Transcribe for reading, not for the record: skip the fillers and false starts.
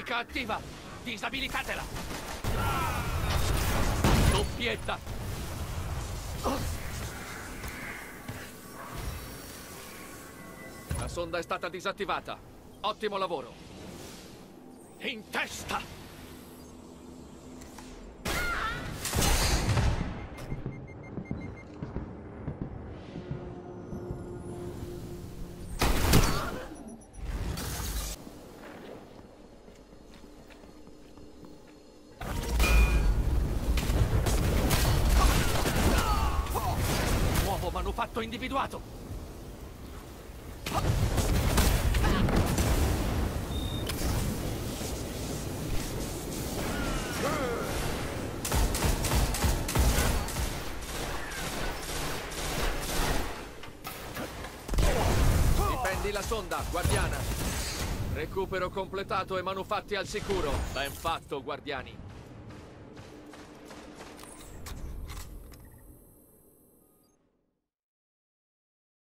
Nemica attiva! Disabilitatela! Doppietta! La sonda è stata disattivata. Ottimo lavoro. In testa! Nuovo manufatto individuato! Difendi la sonda, guardiana. Recupero completato e manufatti al sicuro. Ben fatto, guardiani.